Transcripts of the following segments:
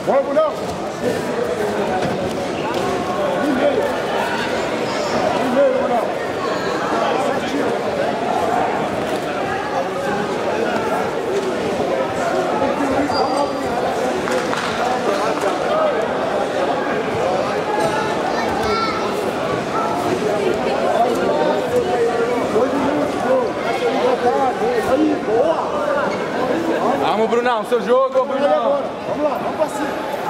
Bora, Brunão. E meio, Brunão. Certinho. Aí, boa! Vamos, Brunão, seu jogo, Brunão! Vamos lá, vamos pra cima!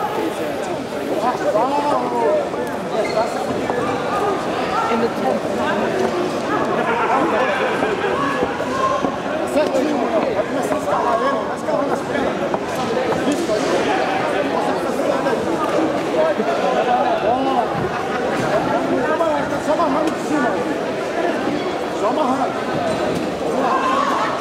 Certinho, Brunão! Vai começar a escalar ele, vai escalando as pernas! Isso aí! Tá só amarrando de cima! Só amarrando! Vamos lá!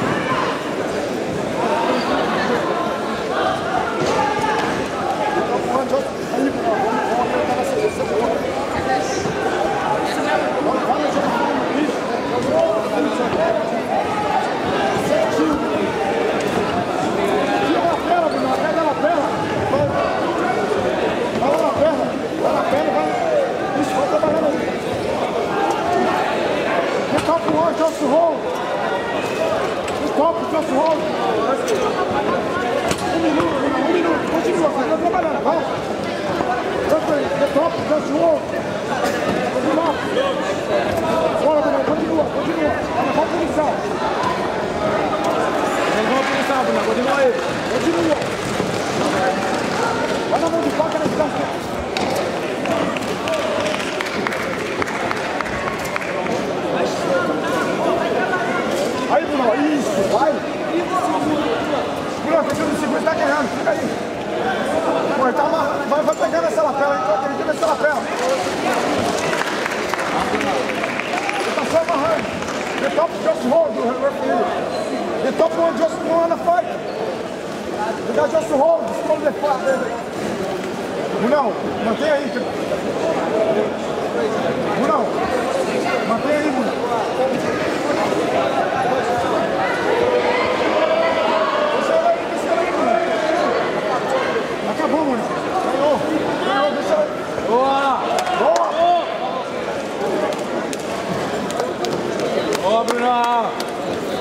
Just hold. Just hold. Um minuto. Continua, vai trabalhando, vai. Just hold. Continua. Bora, Brunão, continua. Vamos começar. Vamos começar, Brunão, continua aí. Continua. Vai na mão de faca na distância. Aí, Brunão, isso, vai! Brunão, tentando segurar, tá guerrando, fica aí! Pô, ele tá amarrando, vai pegando essa lapela aí, tô acreditando nessa lapela! Ele tá só amarrando! The top just hold, referee! The top one just no wanna fight! The guy just hold, hold the fight! Brunão, mantém aí! Brunão, mantém aí, Brunão! Acabou, mano. Ganhou, deixa aí. Boa! Boa, Brunão!